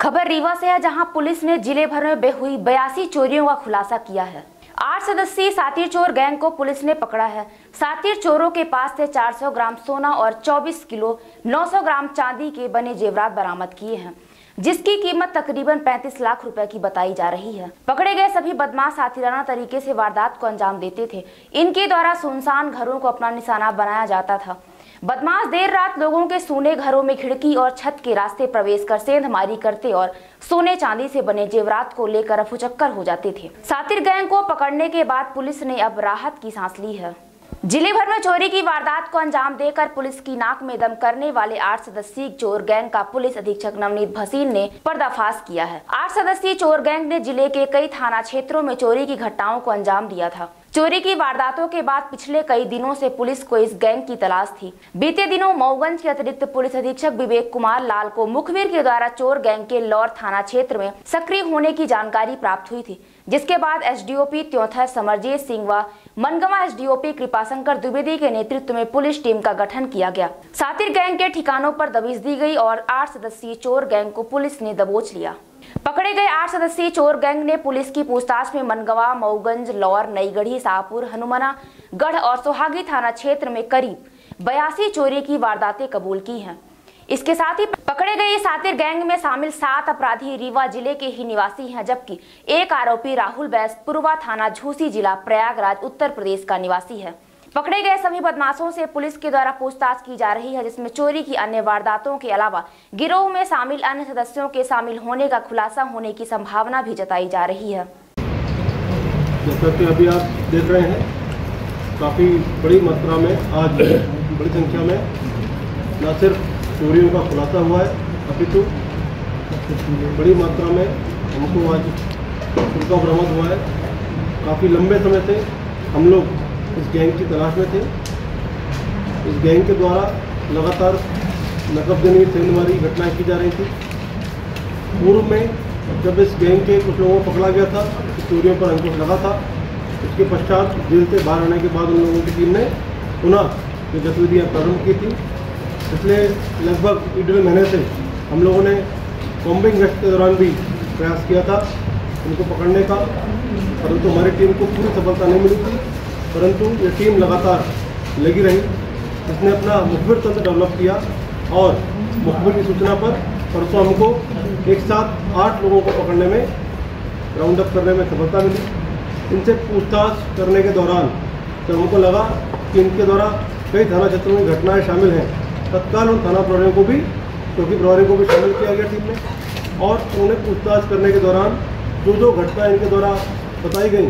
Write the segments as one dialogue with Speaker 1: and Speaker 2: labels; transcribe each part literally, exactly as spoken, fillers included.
Speaker 1: खबर रीवा से है, जहां पुलिस ने जिले भर में हुई बयासी चोरियों का खुलासा किया है। आठ सदस्यीय सातिर चोर गैंग को पुलिस ने पकड़ा है। सातिर चोरों के पास से चार सौ ग्राम सोना और चौबीस किलो नौ सौ ग्राम चांदी के बने जेवरात बरामद किए हैं, जिसकी कीमत तकरीबन पैंतीस लाख रुपए की बताई जा रही है। पकड़े गए सभी बदमाश सातिराना तरीके से वारदात को अंजाम देते थे। इनके द्वारा सुनसान घरों को अपना निशाना बनाया जाता था। बदमाश देर रात लोगों के सूने घरों में खिड़की और छत के रास्ते प्रवेश कर सेंधमारी करते और सोने चांदी से बने जेवरात को लेकर अफुचक्कर हो जाते थे। सातिर गैंग को पकड़ने के बाद पुलिस ने अब राहत की सांस ली है। जिले भर में चोरी की वारदात को अंजाम देकर पुलिस की नाक में दम करने वाले आठ सदस्यीय चोर गैंग का पुलिस अधीक्षक नवनीत भसीन ने पर्दाफाश किया है। आठ सदस्यीय चोर गैंग ने जिले के कई थाना क्षेत्रों में चोरी की घटनाओं को अंजाम दिया था। चोरी की वारदातों के बाद पिछले कई दिनों से पुलिस को इस गैंग की तलाश थी। बीते दिनों मऊगंज के अतिरिक्त पुलिस अधीक्षक विवेक कुमार लाल को मुखबिर के द्वारा चोर गैंग के लौर थाना क्षेत्र में सक्रिय होने की जानकारी प्राप्त हुई थी, जिसके बाद एसडीओपी त्योंथर समरजीत सिंह व मनगवा एसडीओपी कृपाशंकर द्विवेदी के नेतृत्व में पुलिस टीम का गठन किया गया। सातिर गैंग के ठिकानों पर दबिश दी गई और आठ सदस्यीय चोर गैंग को पुलिस ने दबोच लिया। पकड़े गए आठ सदस्यीय चोर गैंग ने पुलिस की पूछताछ में मनगवा, मऊगंज, लौर, नईगढ़ी, शाहपुर, हनुमाना गढ़ और सोहागी थाना क्षेत्र में करीब बयासी चोरी की वारदातें कबूल की हैं। इसके साथ ही पकड़े गए सातिर गैंग में शामिल सात अपराधी रीवा जिले के ही निवासी हैं, जबकि एक आरोपी राहुल बैस पुरवा थाना झूसी जिला प्रयागराज उत्तर प्रदेश का निवासी है। पकड़े गए सभी बदमाशों से पुलिस के द्वारा पूछताछ की जा रही है, जिसमें चोरी की अन्य वारदातों के अलावा गिरोह में शामिल अन्य सदस्यों के शामिल होने का खुलासा होने की संभावना भी जताई जा रही है।
Speaker 2: जैसा कि अभी आप देख रहे हैं, काफ़ी बड़ी मात्रा में आज बड़ी संख्या में न सिर्फ चोरियों का खुलासा हुआ है, अपितु बड़ी मात्रा में हमको आज उनका बरामद हुआ है। काफ़ी लंबे समय से हम लोग इस गैंग की तलाश में थे। इस गैंग के द्वारा लगातार नकबजनी सेंधमारी घटनाएं की जा रही थी। पूर्व में जब इस गैंग के कुछ लोगों को पकड़ा गया था, चोरियों पर अंकुश लगा था, उसके पश्चात जेल से बाहर आने के बाद उन लोगों की टीम ने पुनः ये गतिविधियाँ प्रारंभ की थी। पिछले लगभग एक डेढ़ महीने से हम लोगों ने कॉम्बिंग गश्त के दौरान भी प्रयास किया था उनको पकड़ने का, परंतु हमारी टीम को पूरी सफलता नहीं मिली थी। परंतु ये टीम लगातार लगी रही। इसने अपना मुखबिर तंत्र डेवलप किया और मुखबिर की सूचना पर परसों हमको एक साथ आठ लोगों को पकड़ने में, राउंड अप करने में सफलता मिली। इनसे पूछताछ करने के दौरान जब हमको लगा कि इनके द्वारा कई थाना क्षेत्रों में घटनाएं शामिल हैं, तत्काल उन थाना प्रभारियों को भी चौकी प्रभारियों को भी शामिल किया गया टीम में। और उन्हें पूछताछ करने के दौरान जो जो घटनाएं इनके द्वारा बताई गई,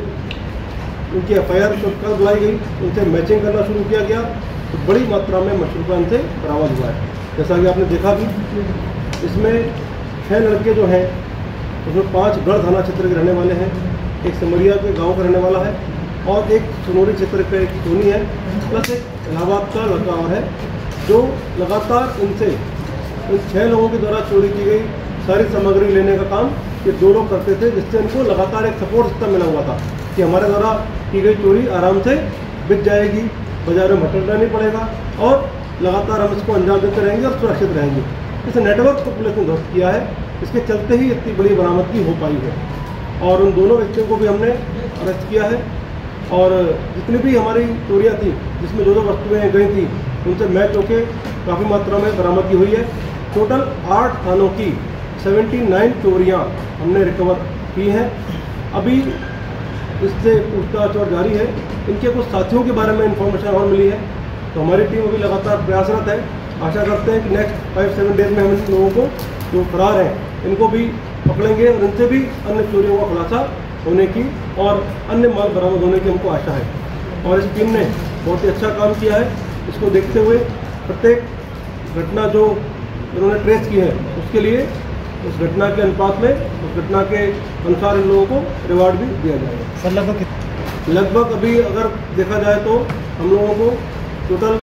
Speaker 2: उनकी एफ आई आर तत्काल बुलाई गई, उनसे मैचिंग करना शुरू किया गया, तो बड़ी मात्रा में मशरूबा इनसे बरामद हुआ है। जैसा कि आपने देखा भी, इसमें छः लड़के जो हैं उसमें पाँच गढ़ थाना क्षेत्र के रहने वाले हैं, एक समरिया के गांव का रहने वाला है और एक सोनोरी क्षेत्र का एक सोनी है, प्लस एक इलाहाबाद का लड़का और है, जो लगातार इनसे इन छः लोगों के द्वारा चोरी की गई सारी सामग्री लेने का काम ये दो लोग करते थे, जिससे इनको लगातार एक सपोर्ट सिस्टम मिला हुआ था कि हमारे द्वारा की गई चोरी आराम से बिक जाएगी, बाजार में भटकना नहीं पड़ेगा और लगातार हम इसको अंजाम देते रहेंगे और सुरक्षित रहेंगे। इस नेटवर्क को पुलिस ने ध्वस्त किया है, इसके चलते ही इतनी बड़ी बरामदगी हो पाई है। और उन दोनों व्यक्तियों को भी हमने अरेस्ट किया है और जितनी भी हमारी चोरियाँ थी, जिसमें जो जो वस्तुएँ गई थी, उनसे मैच होकर काफ़ी मात्रा में बरामदगी हुई है। टोटल आठ थानों की उन्यासी चोरियाँ हमने रिकवर की हैं। अभी इससे पूछताछ और जारी है। इनके कुछ साथियों के बारे में इंफॉर्मेशन और मिली है, तो हमारी टीम अभी लगातार प्रयासरत है। आशा करते हैं कि नेक्स्ट फाइव सेवन डेज में हम इन लोगों को जो फरार हैं इनको भी पकड़ेंगे और इनसे भी अन्य चोरियों का खुलासा होने की और अन्य माल बरामद होने की हमको आशा है। और इस टीम ने बहुत ही अच्छा काम किया है। इसको देखते हुए प्रत्येक घटना जो इन्होंने ट्रेस की है, उसके लिए उस घटना के अनुपात में, उस घटना के अनुसार इन लोगों को रिवार्ड भी दिया जाएगा।
Speaker 3: सर लगभग
Speaker 2: लगभग अभी अगर देखा जाए तो हम लोगों को टोटल